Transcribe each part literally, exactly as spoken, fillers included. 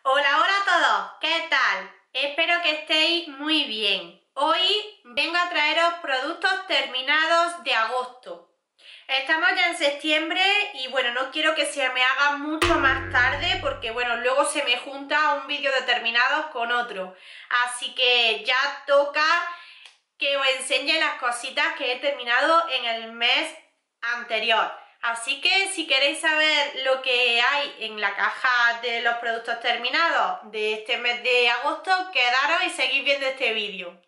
Hola, hola a todos, ¿qué tal? Espero que estéis muy bien. Hoy vengo a traeros productos terminados de agosto. Estamos ya en septiembre y bueno, no quiero que se me haga mucho más tarde porque bueno, luego se me junta un vídeo de terminados con otro. Así que ya toca que os enseñe las cositas que he terminado en el mes anterior. Así que si queréis saber lo que hay en la caja de los productos terminados de este mes de agosto, quedaros y seguid viendo este vídeo.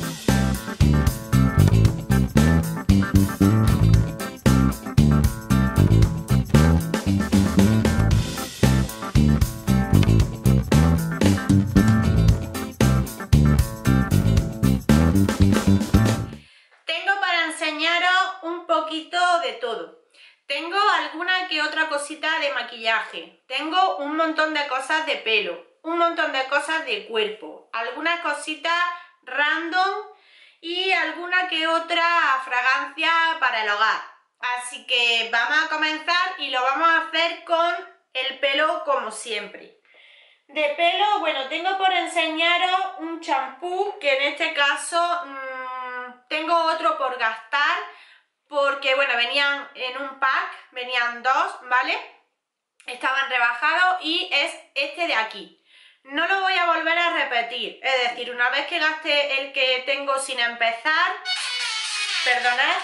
Tengo para enseñaros un poquito de todo. Tengo alguna que otra cosita de maquillaje, tengo un montón de cosas de pelo, un montón de cosas de cuerpo, algunas cositas random y alguna que otra fragancia para el hogar. Así que vamos a comenzar y lo vamos a hacer con el pelo como siempre. De pelo, bueno, tengo por enseñaros un champú que en este caso mmm, tengo otro por gastar. Porque, bueno, venían en un pack, venían dos, ¿vale? Estaban rebajados y es este de aquí. No lo voy a volver a repetir, es decir, una vez que gaste el que tengo sin empezar, perdonad.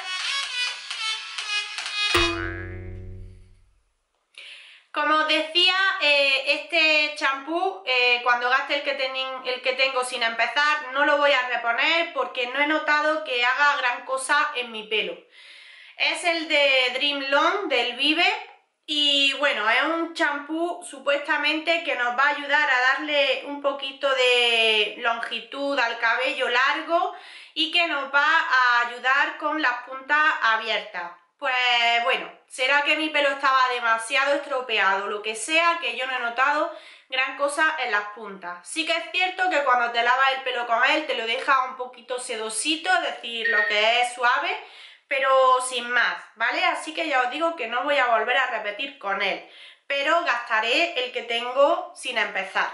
Como os decía, eh, este champú, eh, cuando gaste el que, ten, el que tengo sin empezar, no lo voy a reponer porque no he notado que haga gran cosa en mi pelo. Es el de Dream Long del Vive y bueno, es un champú supuestamente que nos va a ayudar a darle un poquito de longitud al cabello largo y que nos va a ayudar con las puntas abiertas. Pues bueno, será que mi pelo estaba demasiado estropeado, lo que sea, que yo no he notado gran cosa en las puntas. Sí que es cierto que cuando te lavas el pelo con él te lo deja un poquito sedosito, es decir, lo que es suave, pero sin más, ¿vale? Así que ya os digo que no voy a volver a repetir con él, pero gastaré el que tengo sin empezar.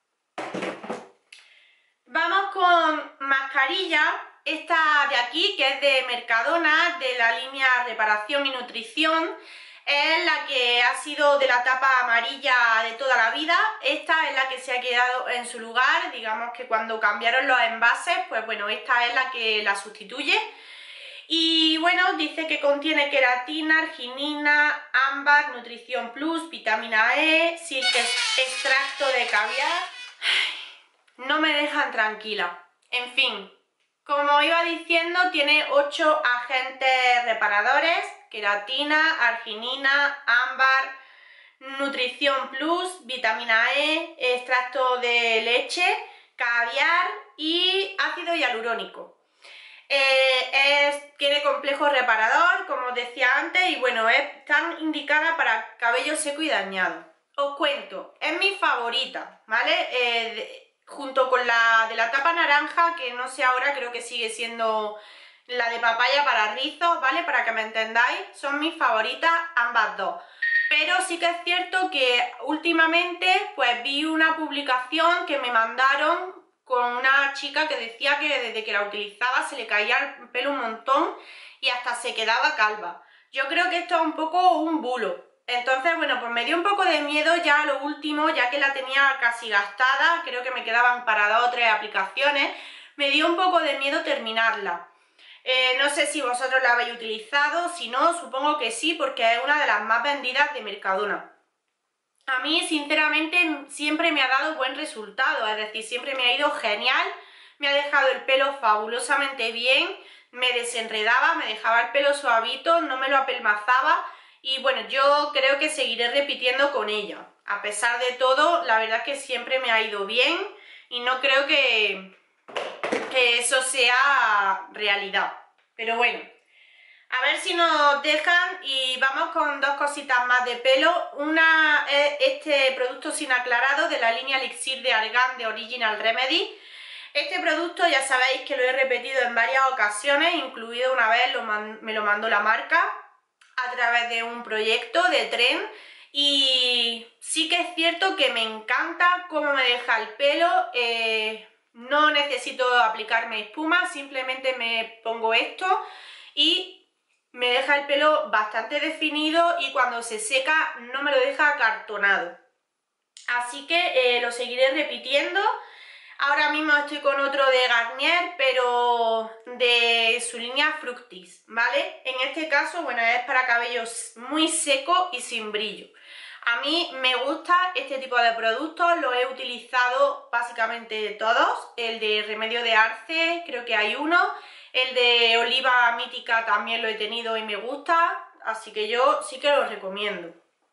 Vamos con mascarilla, esta de aquí, que es de Mercadona, de la línea Reparación y Nutrición. Es la que ha sido de la tapa amarilla de toda la vida. Esta es la que se ha quedado en su lugar, digamos que cuando cambiaron los envases, pues bueno, esta es la que la sustituye. Y bueno, dice que contiene queratina, arginina, ámbar, nutrición plus, vitamina E, silk extracto de caviar. No me dejan tranquila. En fin, como iba diciendo, tiene ocho agentes reparadores: queratina, arginina, ámbar, nutrición plus, vitamina E, extracto de leche, caviar y ácido hialurónico. Eh, es, tiene complejo reparador, como os decía antes, y bueno, es tan indicada para cabello seco y dañado. Os cuento, es mi favorita, ¿vale? Eh, de, junto con la de la tapa naranja, que no sé ahora, creo que sigue siendo la de papaya para rizos, ¿vale? Para que me entendáis, son mis favoritas ambas dos. Pero sí que es cierto que últimamente pues vi una publicación que me mandaron con una chica que decía que desde que la utilizaba se le caía el pelo un montón y hasta se quedaba calva. Yo creo que esto es un poco un bulo. Entonces, bueno, pues me dio un poco de miedo ya lo último, ya que la tenía casi gastada, creo que me quedaban para dos o tres aplicaciones, me dio un poco de miedo terminarla. Eh, no sé si vosotros la habéis utilizado, si no, supongo que sí, porque es una de las más vendidas de Mercadona. A mí, sinceramente, siempre me ha dado buen resultado, es decir, siempre me ha ido genial, me ha dejado el pelo fabulosamente bien, me desenredaba, me dejaba el pelo suavito, no me lo apelmazaba y bueno, yo creo que seguiré repitiendo con ella. A pesar de todo, la verdad es que siempre me ha ido bien y no creo que, que eso sea realidad, pero bueno. A ver si nos dejan y vamos con dos cositas más de pelo. Una es este producto sin aclarado de la línea Elixir de Argan de Original Remedy. Este producto ya sabéis que lo he repetido en varias ocasiones, incluido una vez lo me lo mandó la marca a través de un proyecto de tren. y sí que es cierto que me encanta cómo me deja el pelo. eh, no necesito aplicarme espuma, simplemente me pongo esto y me deja el pelo bastante definido y cuando se seca no me lo deja acartonado. Así que eh, lo seguiré repitiendo. Ahora mismo estoy con otro de Garnier, pero de su línea Fructis, ¿vale? En este caso, bueno, es para cabellos muy secos y sin brillo. A mí me gusta este tipo de productos, los he utilizado básicamente todos. El de Remedio de Arce, creo que hay uno. El de Oliva Mítica también lo he tenido y me gusta, así que yo sí que lo recomiendo.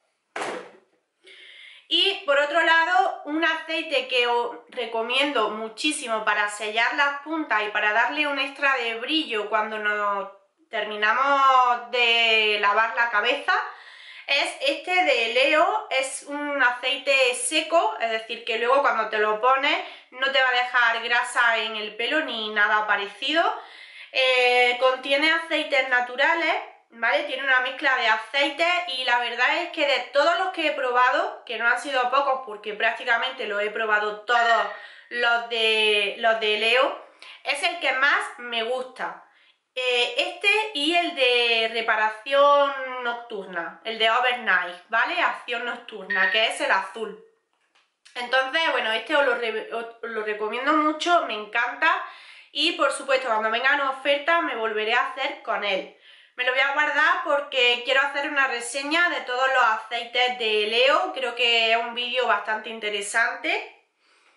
Y por otro lado, un aceite que os recomiendo muchísimo para sellar las puntas y para darle un extra de brillo cuando nos terminamos de lavar la cabeza, es este de Leo. Es un aceite seco, es decir, que luego cuando te lo pones no te va a dejar grasa en el pelo ni nada parecido. Eh, contiene aceites naturales, ¿vale? Tiene una mezcla de aceites y la verdad es que de todos los que he probado, que no han sido pocos porque prácticamente los he probado todos los de, los de Leo, es el que más me gusta. Eh, este y el de reparación nocturna, el de overnight, ¿vale? Acción nocturna, que es el azul. Entonces, bueno, este os lo, re, os lo recomiendo mucho, me encanta y por supuesto cuando vengan ofertas me volveré a hacer con él. Me lo voy a guardar porque quiero hacer una reseña de todos los aceites de Leo, creo que es un vídeo bastante interesante.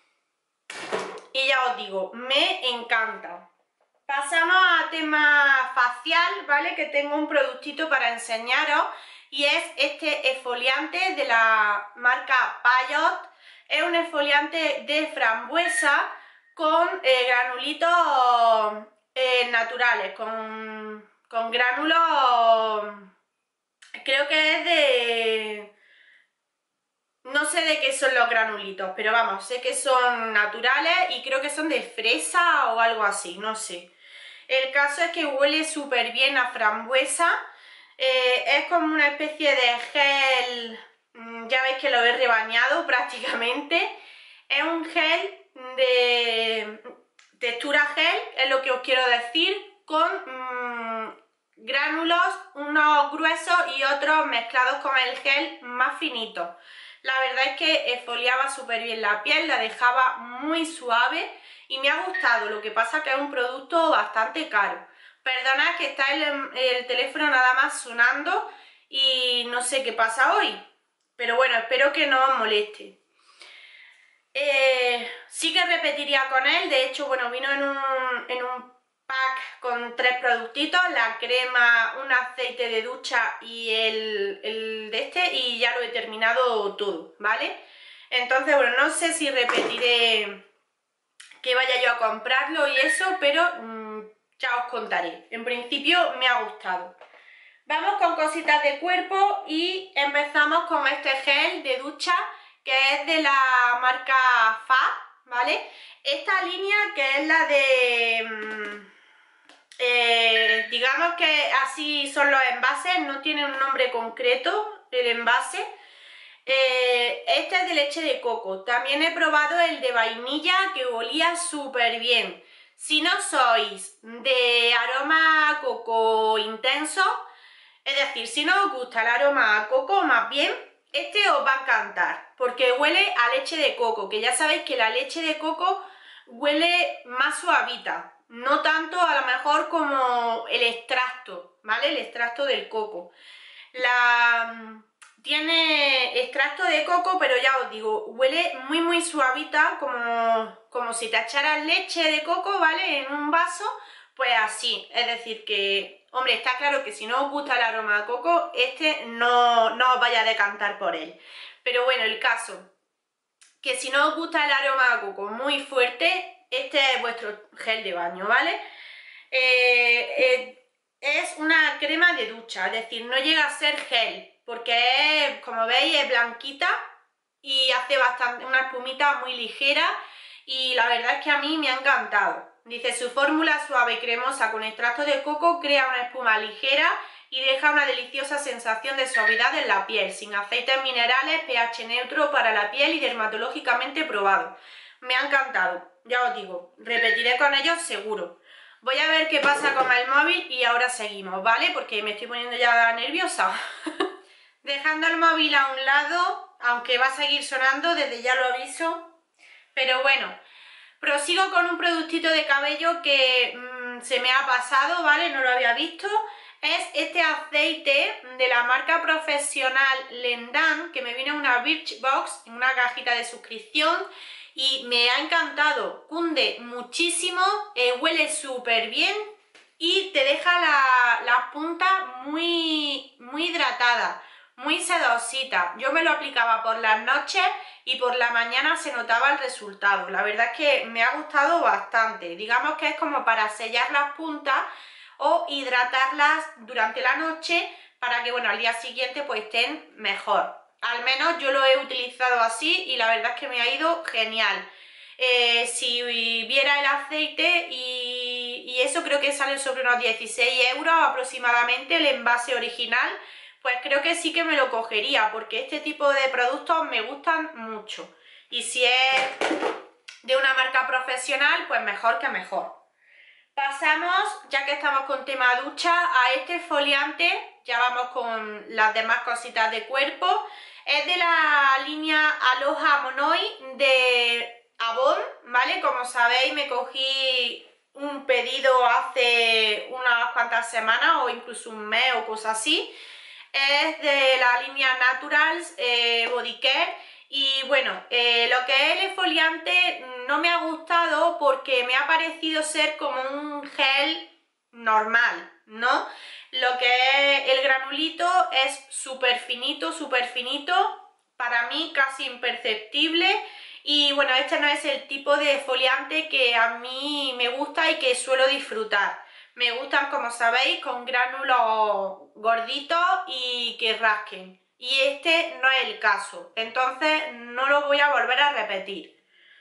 Y ya os digo, me encanta. Pasamos a tema facial, ¿vale? Que tengo un productito para enseñaros y es este exfoliante de la marca Payot. Es un exfoliante de frambuesa con eh, granulitos eh, naturales, con, con gránulos, creo que es de... no sé de qué son los granulitos, pero vamos, sé que son naturales y creo que son de fresa o algo así, no sé. El caso es que huele súper bien a frambuesa, eh, es como una especie de gel, ya veis que lo he rebañado prácticamente, es un gel de textura gel, es lo que os quiero decir, con mmm, gránulos, unos gruesos y otros mezclados con el gel más finito. La verdad es que exfoliaba súper bien la piel, la dejaba muy suave y me ha gustado, lo que pasa que es un producto bastante caro. Perdonad que está el, el teléfono nada más sonando y no sé qué pasa hoy, pero bueno, espero que no os moleste. Eh, sí que repetiría con él, de hecho, bueno, vino en un, en un pack con tres productitos, la crema, un aceite de ducha y el, el de este, y ya lo he terminado todo, ¿vale? Entonces, bueno, no sé si repetiré que vaya yo a comprarlo y eso, pero mmm, ya os contaré. En principio me ha gustado. Vamos con cositas de cuerpo y empezamos con este gel de ducha que es de la marca F A, ¿vale? Esta línea que es la de... Mmm, eh, digamos que así son los envases, no tiene un nombre concreto el envase. Eh, este es de leche de coco. También he probado el de vainilla que olía súper bien. Si no sois de aroma a coco intenso, es decir, si no os gusta el aroma a coco, más bien, este os va a encantar, porque huele a leche de coco, que ya sabéis que la leche de coco huele más suavita, no tanto a lo mejor como el extracto, ¿vale? El extracto del coco. La... Tiene extracto de coco, pero ya os digo, huele muy muy suavita, como, como si te echaras leche de coco, ¿vale? En un vaso, pues así. Es decir que, hombre, está claro que si no os gusta el aroma a coco, este no, no os vaya a decantar por él. Pero bueno, el caso, que si no os gusta el aroma a coco muy fuerte, este es vuestro gel de baño, ¿vale? Eh, eh, es una crema de ducha, es decir, no llega a ser gel, porque es, como veis, es blanquita y hace bastante, una espumita muy ligera y la verdad es que a mí me ha encantado. Dice, su fórmula suave y cremosa con extracto de coco crea una espuma ligera y deja una deliciosa sensación de suavidad en la piel, sin aceites minerales, pH neutro para la piel y dermatológicamente probado. Me ha encantado, ya os digo, repetiré con ellos seguro. Voy a ver qué pasa con el móvil y ahora seguimos, ¿vale? Porque me estoy poniendo ya nerviosa. Dejando el móvil a un lado, aunque va a seguir sonando, desde ya lo aviso. Pero bueno, prosigo con un productito de cabello que mmm, se me ha pasado, ¿vale? No lo había visto. Es este aceite de la marca profesional Lendan, que me viene en una Birchbox, en una cajita de suscripción. Y me ha encantado, cunde muchísimo, eh, huele súper bien y te deja la, la punta muy, muy hidratada, muy sedosita. Yo me lo aplicaba por las noches y por la mañana se notaba el resultado. La verdad es que me ha gustado bastante. Digamos que es como para sellar las puntas o hidratarlas durante la noche para que, bueno, al día siguiente pues estén mejor. Al menos yo lo he utilizado así y la verdad es que me ha ido genial. Eh, si viera el aceite y, y eso creo que sale sobre unos dieciséis euros aproximadamente el envase original, pues creo que sí que me lo cogería porque este tipo de productos me gustan mucho. Y si es de una marca profesional, pues mejor que mejor. Pasamos, ya que estamos con tema ducha, a este exfoliante. Ya vamos con las demás cositas de cuerpo. Es de la línea Aloha Monoi de Avon, ¿vale? Como sabéis, me cogí un pedido hace unas cuantas semanas o incluso un mes o cosas así. Es de la línea Naturals eh, Body Care. Y bueno, eh, lo que es el exfoliante no me ha gustado porque me ha parecido ser como un gel normal, ¿no? Lo que es el granulito es súper finito, súper finito, para mí casi imperceptible. Y bueno, este no es el tipo de exfoliante que a mí me gusta y que suelo disfrutar. Me gustan, como sabéis, con gránulos gorditos y que rasquen. Y este no es el caso, entonces no lo voy a volver a repetir.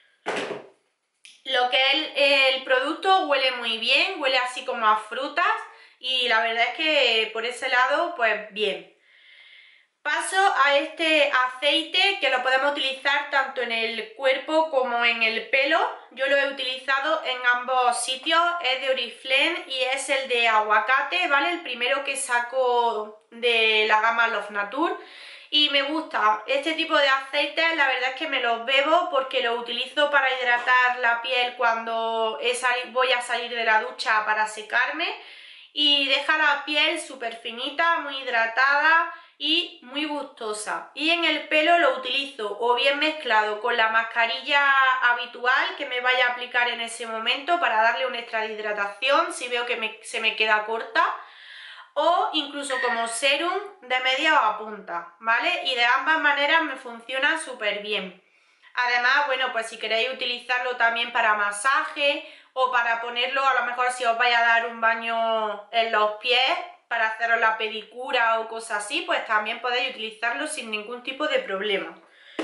Lo que es el, el producto huele muy bien, huele así como a frutas y la verdad es que por ese lado pues bien. Paso a este aceite que lo podemos utilizar tanto en el cuerpo como en el pelo. Yo lo he utilizado en ambos sitios, es de Oriflame y es el de aguacate, ¿vale? El primero que saco de la gama Love Nature. Y me gusta este tipo de aceites, la verdad es que me los bebo porque los utilizo para hidratar la piel cuando voy a salir de la ducha para secarme. Y deja la piel súper finita, muy hidratada y muy gustosa. Y en el pelo lo utilizo o bien mezclado con la mascarilla habitual que me vaya a aplicar en ese momento para darle un extra de hidratación si veo que me, se me queda corta, o incluso como serum de media o a punta, ¿vale? Y de ambas maneras me funciona súper bien. Además, bueno, pues si queréis utilizarlo también para masaje o para ponerlo, a lo mejor si os vais a dar un baño en los pies para haceros la pedicura o cosas así, pues también podéis utilizarlo sin ningún tipo de problema.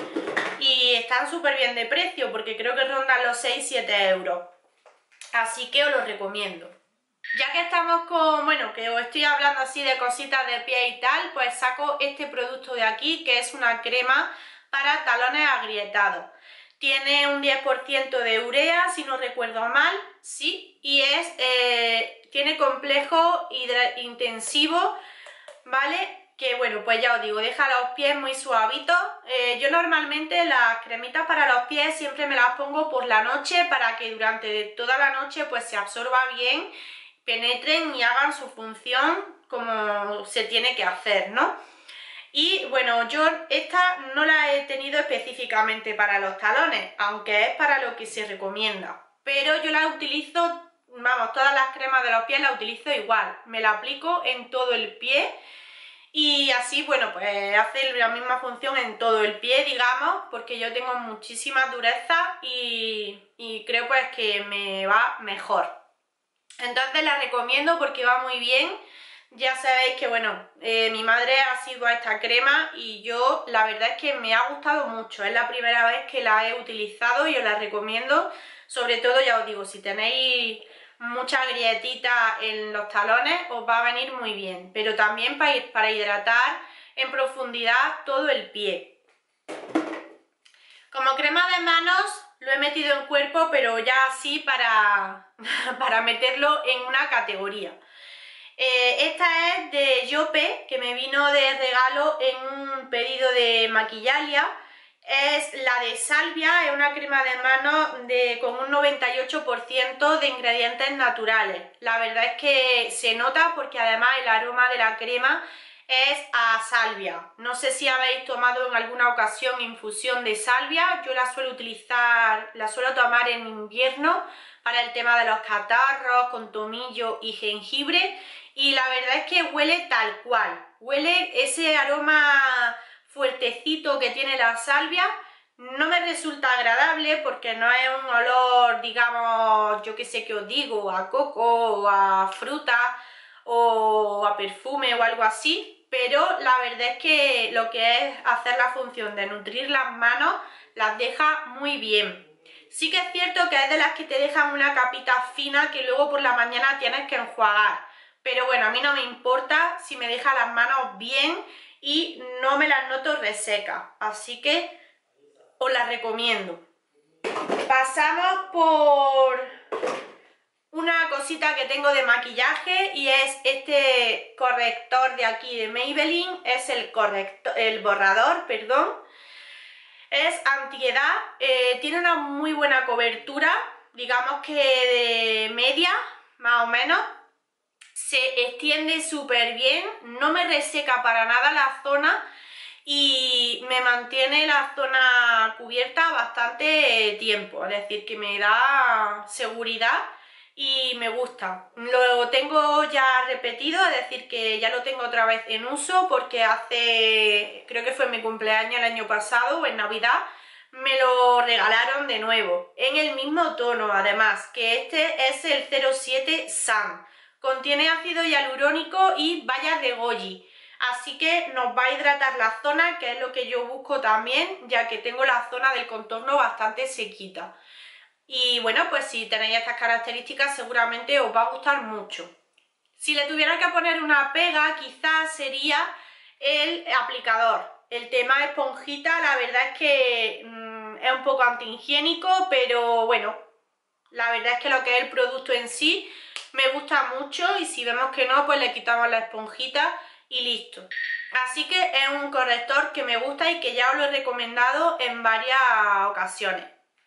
Y están súper bien de precio porque creo que rondan los seis siete euros. Así que os lo recomiendo. Ya que estamos con, bueno, que os estoy hablando así de cositas de pie y tal, pues saco este producto de aquí que es una crema para talones agrietados. Tiene un diez por ciento de urea, si no recuerdo mal, sí, y es, eh, tiene complejo intensivo, ¿vale? Que bueno, pues ya os digo, deja los pies muy suavitos. Eh, yo normalmente las cremitas para los pies siempre me las pongo por la noche para que durante toda la noche pues se absorba bien, penetren y hagan su función como se tiene que hacer, ¿no? Y bueno, yo esta no la he tenido específicamente para los talones, aunque es para lo que se recomienda. Pero yo la utilizo, vamos, todas las cremas de los pies las utilizo igual. Me la aplico en todo el pie y así, bueno, pues hace la misma función en todo el pie, digamos, porque yo tengo muchísima dureza y, y creo pues que me va mejor. Entonces la recomiendo porque va muy bien. Ya sabéis que, bueno, eh, mi madre ha sido a esta crema y yo la verdad es que me ha gustado mucho. Es la primera vez que la he utilizado y os la recomiendo. Sobre todo, ya os digo, si tenéis muchas grietitas en los talones, os va a venir muy bien, pero también para, para hidratar en profundidad todo el pie. Como crema de manos lo he metido en cuerpo, pero ya así para, para meterlo en una categoría. Eh, esta es de Yope, que me vino de regalo en un pedido de Maquillalia. Es la de salvia, es una crema de manos de, con un noventa y ocho por ciento de ingredientes naturales. La verdad es que se nota porque además el aroma de la crema es a salvia. No sé si habéis tomado en alguna ocasión infusión de salvia. Yo la suelo utilizar, la suelo tomar en invierno para el tema de los catarros, con tomillo y jengibre. Y la verdad es que huele tal cual. Huele ese aroma fuertecito que tiene la salvia. No me resulta agradable porque no es un olor, digamos, yo qué sé qué os digo, a coco o a fruta o a perfume o algo así, pero la verdad es que lo que es hacer la función de nutrir las manos las deja muy bien. Sí que es cierto que es de las que te dejan una capita fina que luego por la mañana tienes que enjuagar, pero bueno, a mí no me importa si me deja las manos bien y no me las noto resecas, así que os las recomiendo. Pasamos por una cosita que tengo de maquillaje y es este corrector de aquí de Maybelline. Es el corrector, el borrador, perdón. Es antiedad, eh, tiene una muy buena cobertura, digamos que de media, más o menos. Se extiende súper bien, no me reseca para nada la zona y me mantiene la zona cubierta bastante tiempo, es decir, que me da seguridad y me gusta. Lo tengo ya repetido, es decir, que ya lo tengo otra vez en uso porque hace, creo que fue mi cumpleaños el año pasado o en Navidad, me lo regalaron de nuevo, en el mismo tono además, que este es el cero siete Sun. Contiene ácido hialurónico y bayas de goji, así que nos va a hidratar la zona, que es lo que yo busco también, ya que tengo la zona del contorno bastante sequita. Y bueno, pues si tenéis estas características seguramente os va a gustar mucho. Si le tuviera que poner una pega, quizás sería el aplicador. El tema esponjita, la verdad es que mmm, es un poco antihigiénico, pero bueno, la verdad es que lo que es el producto en sí me gusta mucho y si vemos que no, pues le quitamos la esponjita y listo. Así que es un corrector que me gusta y que ya os lo he recomendado en varias ocasiones.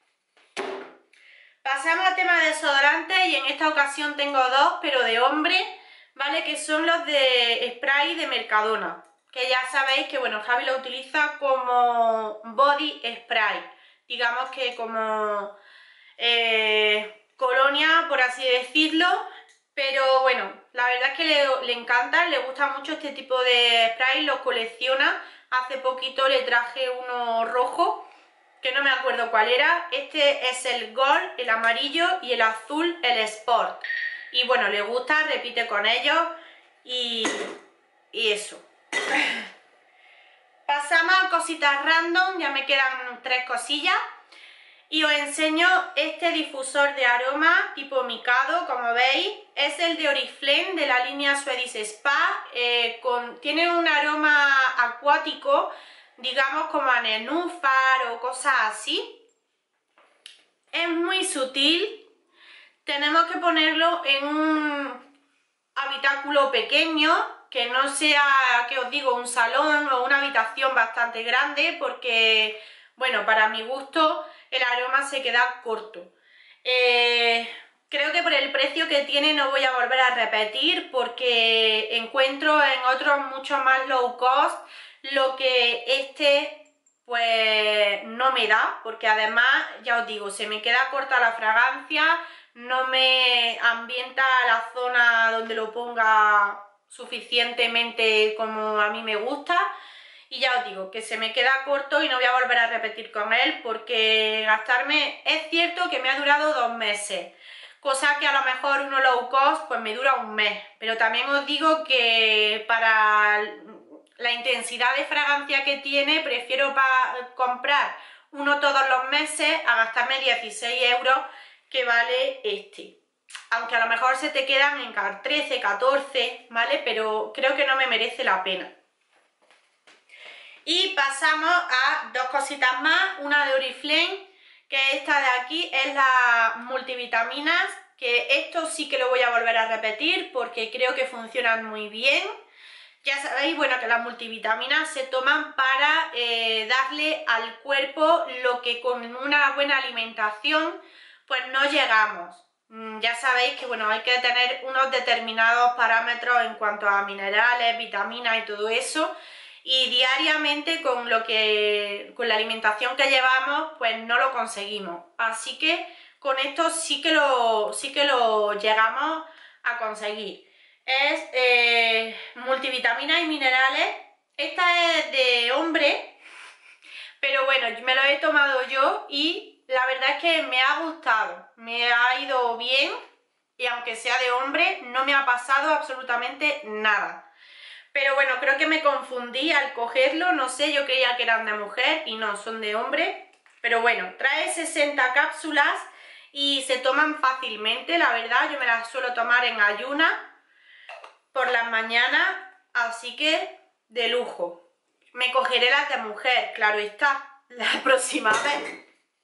Pasamos al tema de desodorantes y en esta ocasión tengo dos, pero de hombre, ¿vale? Que son los de spray de Mercadona. Que ya sabéis que, bueno, Javi lo utiliza como body spray. Digamos que como eh, colonia, por así decirlo. Pero bueno, la verdad es que le, le encanta, le gusta mucho este tipo de spray, los colecciona. Hace poquito le traje uno rojo, que no me acuerdo cuál era. Este es el Gold, el amarillo, y el azul, el Sport. Y bueno, le gusta, repite con ellos y, y eso. Pasamos a cositas random, ya me quedan tres cosillas. Y os enseño este difusor de aroma tipo micado, como veis. Es el de Oriflame de la línea Swedish Spa. Eh, con, tiene un aroma acuático, digamos como a nenúfar o cosas así. Es muy sutil. Tenemos que ponerlo en un habitáculo pequeño, que no sea, que os digo, un salón o una habitación bastante grande, porque, bueno, para mi gusto el aroma se queda corto. Eh, creo que por el precio que tiene no voy a volver a repetir, porque encuentro en otros mucho más low cost lo que este pues no me da, porque además, ya os digo, se me queda corta la fragancia, no me ambienta la zona donde lo ponga suficientemente como a mí me gusta. Y ya os digo que se me queda corto y no voy a volver a repetir con él, porque gastarme, es cierto que me ha durado dos meses, cosa que a lo mejor uno low cost pues me dura un mes, pero también os digo que para la intensidad de fragancia que tiene prefiero comprar uno todos los meses a gastarme dieciséis euros que vale este. aunque a lo mejor se te quedan en trece, catorce, ¿vale? Pero creo que no me merece la pena. Y pasamos a dos cositas más, una de Oriflame, que esta de aquí es la multivitaminas, que esto sí que lo voy a volver a repetir porque creo que funcionan muy bien. Ya sabéis, bueno, que las multivitaminas se toman para eh, darle al cuerpo lo que con una buena alimentación pues no llegamos. Mm, ya sabéis que bueno, hay que tener unos determinados parámetros en cuanto a minerales, vitaminas y todo eso. Y diariamente con lo que con la alimentación que llevamos pues no lo conseguimos, así que con esto sí que lo, sí que lo llegamos a conseguir. Es eh, multivitaminas y minerales. Esta es de hombre, pero bueno, me lo he tomado yo y la verdad es que me ha gustado, me ha ido bien y aunque sea de hombre no me ha pasado absolutamente nada. Pero bueno, creo que me confundí al cogerlo, no sé, yo creía que eran de mujer y no, son de hombre. Pero bueno, trae sesenta cápsulas y se toman fácilmente, la verdad, yo me las suelo tomar en ayunas por las mañanas, así que de lujo. Me cogeré las de mujer, claro está, la próxima vez.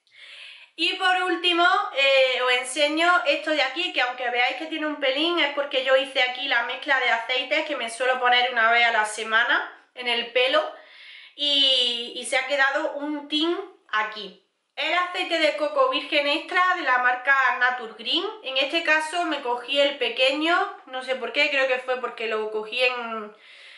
Y por último eh, os enseño esto de aquí, que aunque veáis que tiene un pelín es porque yo hice aquí la mezcla de aceites que me suelo poner una vez a la semana en el pelo y, y se ha quedado un tin aquí. El aceite de coco virgen extra de la marca Naturgreen. En este caso me cogí el pequeño, no sé por qué, creo que fue porque lo cogí en,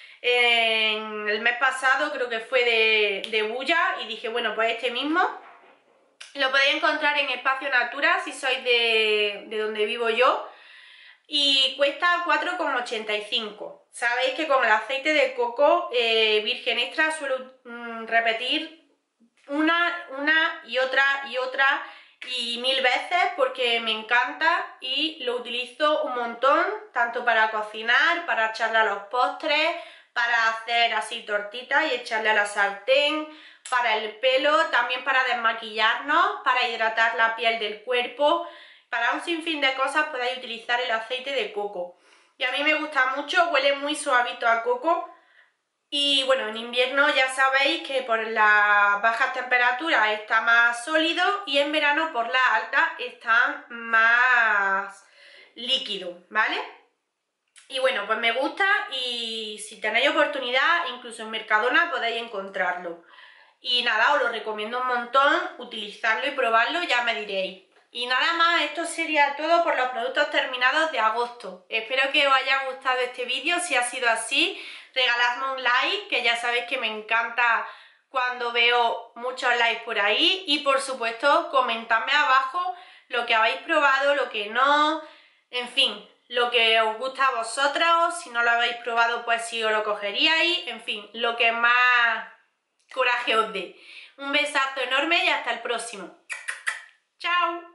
en el mes pasado, creo que fue de, de Bulla y dije bueno pues este mismo. Lo podéis encontrar en Espacio Natura si sois de, de donde vivo yo y cuesta cuatro con ochenta y cinco. Sabéis que con el aceite de coco eh, virgen extra suelo mm, repetir una, una y otra y otra y mil veces porque me encanta y lo utilizo un montón, tanto para cocinar, para echarle a los postres, para hacer así tortitas y echarle a la sartén, para el pelo, también para desmaquillarnos, para hidratar la piel del cuerpo, para un sinfín de cosas podéis utilizar el aceite de coco. Y a mí me gusta mucho, huele muy suavito a coco. Y bueno, en invierno ya sabéis que por las bajas temperaturas está más sólido y en verano por las altas está más líquido, ¿vale? Y bueno, pues me gusta y si tenéis oportunidad, incluso en Mercadona podéis encontrarlo. Y nada, os lo recomiendo un montón, utilizarlo y probarlo, ya me diréis. Y nada más, esto sería todo por los productos terminados de agosto. Espero que os haya gustado este vídeo, si ha sido así, regaladme un like, que ya sabéis que me encanta cuando veo muchos likes por ahí. Y por supuesto, comentadme abajo lo que habéis probado, lo que no, en fin, lo que os gusta a vosotros, si no lo habéis probado pues si os lo cogeríais, en fin, lo que más coraje os dé. Un besazo enorme y hasta el próximo. ¡Chao!